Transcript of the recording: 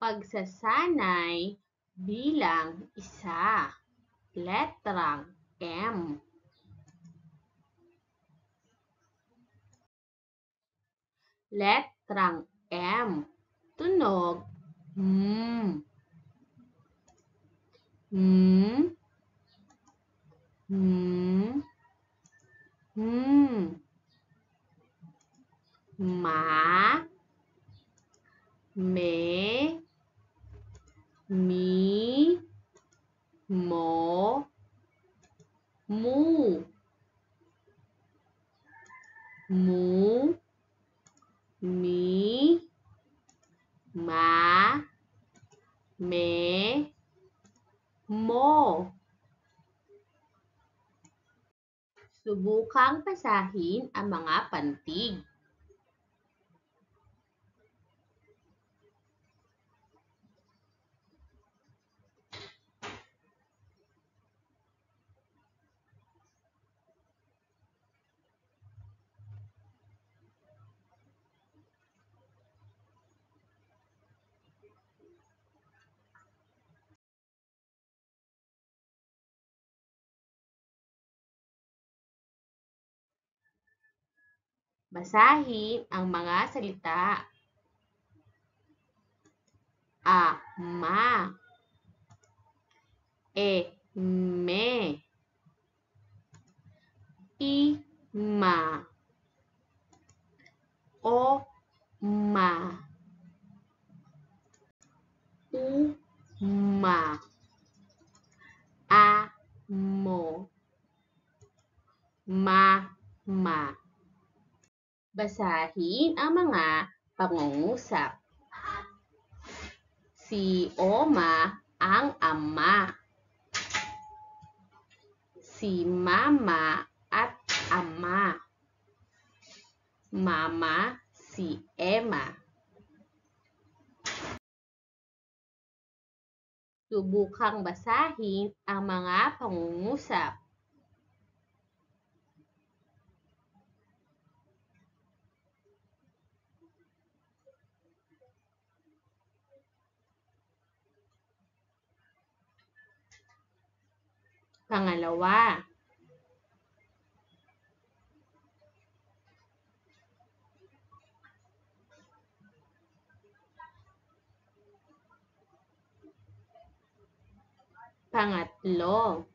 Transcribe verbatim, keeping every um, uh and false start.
Pagsasanay bilang isa. Letrang M. Letrang M. Tunog M. M. M. M. Ma. Me. Mi. Mo. Mu. Mu. Mi. Ma. Me. Mo. Subukang basahin ang mga pantig. Basahin ang mga salita. A. Ma. E. Me. I. Ma. O. Ma. U. Ma. A. Mo. Ma. Ma. Basahin ang mga pangungusap. Si Oma ang ama. Si Mama at ama. Mama si Emma. Subukang basahin ang mga pangungusap. Pangalawa. Pangatlo.